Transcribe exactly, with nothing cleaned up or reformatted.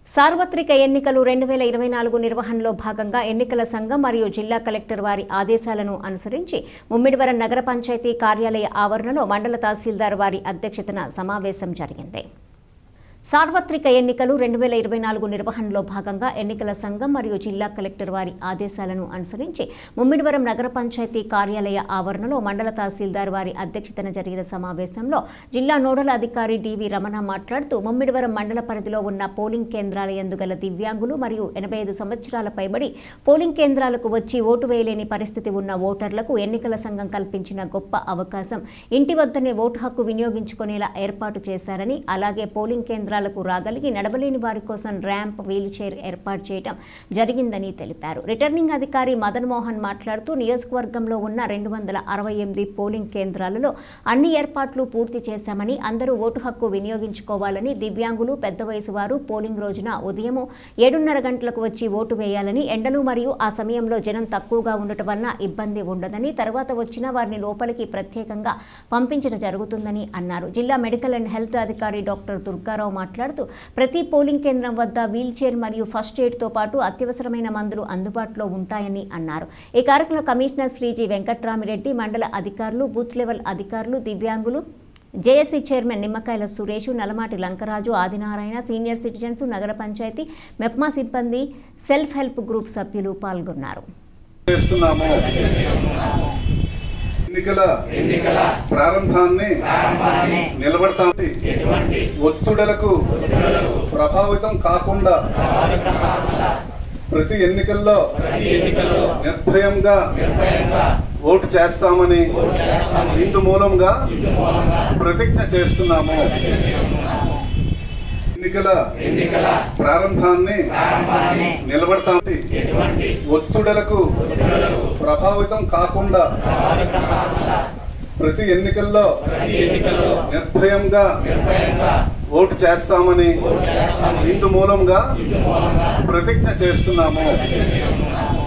సార్వత్రిక ఎన్నికలు రెండు వేల ఇరవై నాలుగు నిర్వహణలో భాగంగా ఎన్నికల సంఘం మరియు జిల్లా కలెక్టర్ వారి ఆదేశాలను అనుసరించి ముమ్మిడివరం నగర పంచాయతీ కార్యాలయ ఆవరణలో మండల తహసీల్దార్ వారి అధ్యక్షతన సమావేశం జరిగింది. సార్వత్రిక ఎన్నికలు రెండు వేల ఇరవై నాలుగు నిర్వహణలో భాగంగా ఎన్నికల సంఘం మరియు జిల్లా కలెక్టర్ వారి ఆదేశాలను అనుసరించి ముమ్మిడివరం నగర పంచాయతీ కార్యాలయ ఆవరణలో మండల తహసీల్దార్ వారి అధ్యక్షతన జరిగిన సమావేశంలో జిల్లా నోడల్ అధికారి డివి రమణ మాట్లాడుతూ ముమ్మిడివరం మండల పరిధిలో ఉన్న పోలింగ్ కేంద్రాల యందు గల దివ్యాంగులు మరియు ఎనభై ఐదు సంవత్సరాల పైబడి పోలింగ్ కేంద్రాలకు వచ్చి ఓటు వేయలేని పరిస్థితి ఉన్న ఓటర్లకు ఎన్నికల సంఘం కల్పించిన గొప్ప అవకాశం ఇంటి వద్దనే ఓటు హక్కు వినియోగించుకునేలా ఏర్పాటు చేశారని, అలాగే పోలింగ్ కేంద్ర కేంద్రాలకు రాగలిగి నడవలేని వారి కోసం ర్యాంప్ వీల్ చైర్ ఏర్పాటు చేయడం జరిగిందని తెలిపారు. రిటర్నింగ్ అధికారి మదన్ మోహన్ మాట్లాడుతూ నియోజకవర్గంలో ఉన్న రెండు వందల అరవై ఎనిమిది పోలింగ్ కేంద్రాలలో అన్ని ఏర్పాట్లు పూర్తి చేశామని, అందరూ ఓటు హక్కు వినియోగించుకోవాలని, దివ్యాంగులు, పెద్ద వయసు వారు పోలింగ్ రోజున ఉదయం ఏడున్నర గంటలకు వచ్చి ఓటు వేయాలని, ఎండలు మరియు ఆ సమయంలో జనం తక్కువగా ఉండటం వలన ఇబ్బంది ఉండదని, తర్వాత వచ్చిన వారిని లోపలికి ప్రత్యేకంగా పంపించడం జరుగుతుందని అన్నారు. జిల్లా మెడికల్ అండ్ హెల్త్ అధికారి డాక్టర్ దుర్గారావు మాట్లాడుతూ ప్రతి పోలింగ్ కేంద్రం వద్ద వీల్ చైర్ మరియు ఫస్ట్ ఎయిడ్ తో పాటు అత్యవసరమైన మందులు అందుబాటులో ఉంటాయని అన్నారు. ఈ కార్యక్రమంలో కమిషనర్ శ్రీజీ వెంకట్రామిరెడ్డి, మండల అధికారులు, బూత్ లెవెల్ అధికారులు, దివ్యాంగులు, JAC chairman Nimmakayala Suresh, Nalamati Lankaraju, Adinarayana, senior citizens, నగర పంచాయతీ, మెప్మా సిబ్బంది, సెల్ఫ్ హెల్ప్ గ్రూప్ సభ్యులు పాల్గొన్నారు. ఎన్నికల ప్రారంభాన్ని నిలబడతామని, ఒత్తిడులకు ప్రభావితం కాకుండా ప్రతి ఎన్నికల్లో నిర్భయంగా ఓటు చేస్తామని ఇందు మూలంగా ప్రతిజ్ఞ చేస్తున్నాము. ఎన్నికల ప్రారంభాన్ని నిలబడతామని, ఒత్తిడులకు ప్రభావితం కాకుండా ప్రతి ఎన్నికల్లో నిర్భయంగా ఓటు చేస్తామని ఇందు మూలంగా ప్రతిజ్ఞ చేస్తున్నాము.